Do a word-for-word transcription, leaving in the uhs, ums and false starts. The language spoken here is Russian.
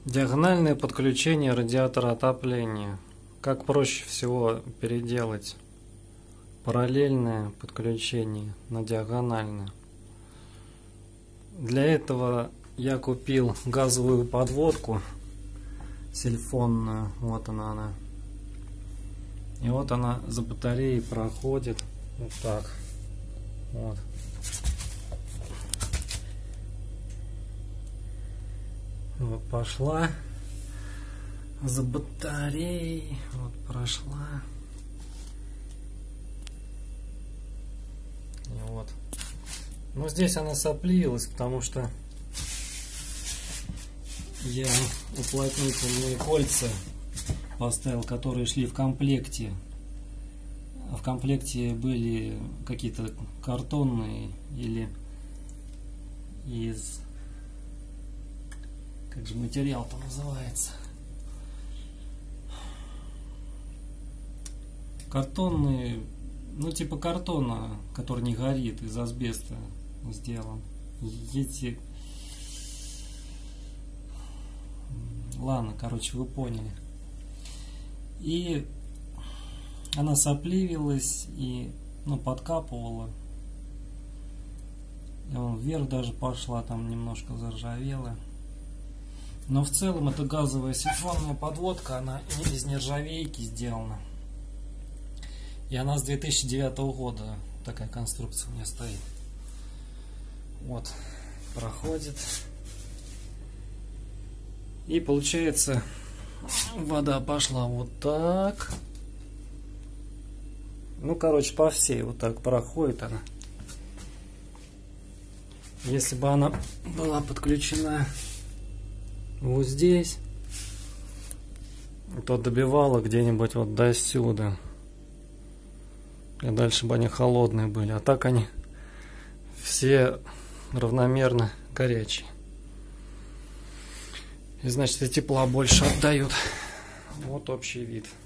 Диагональное подключение радиатора отопления. Как проще всего переделать параллельное подключение на диагональное? Для этого я купил газовую подводку сильфонную. Вот она она. И вот она за батареей проходит вот так. Вот. Вот пошла за батареей, вот прошла. И вот. Но здесь она сопливилась, потому что я уплотнительные кольца поставил, которые шли в комплекте. А в комплекте были какие-то картонные или из... Как же материал-то называется? Картонные, ну типа картона, который не горит, из асбеста сделан. Эти... Ладно, короче, вы поняли. И она сопливилась и, ну, подкапывала. И он вверх даже пошла, там немножко заржавела. Но в целом это газовая сильфонная подводка, она из нержавейки сделана. И она с две тысячи девятого года, такая конструкция у меня стоит. Вот, проходит. И получается, вода пошла вот так. Ну, короче, по всей вот так проходит она. Если бы она была подключена вот здесь, то добивала где-нибудь вот до сюда. И дальше бы они холодные были. А так они все равномерно горячие. И значит, и тепла больше отдают. Вот общий вид.